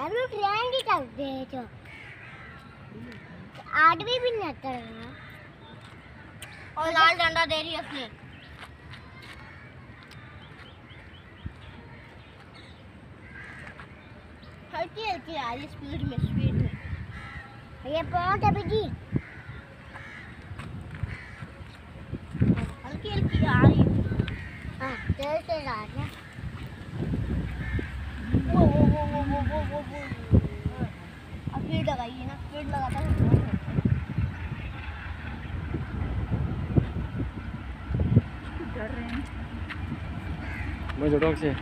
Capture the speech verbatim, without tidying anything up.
हम लोग ट्रेन ही चलते हैं तो आदमी भी नहीं आता है और लाल डंडा दे रही है उसने। हल्की हल्की आ रही स्पीड में स्पीड में ये पहुंच अभी जी हल्की हल्की आ रही है। हाँ तेज तेज आ रही है। वो वो वो वो वो वो वो वो अब स्पीड लगाइए ना स्पीड लगाता है। मैं जोड़ों से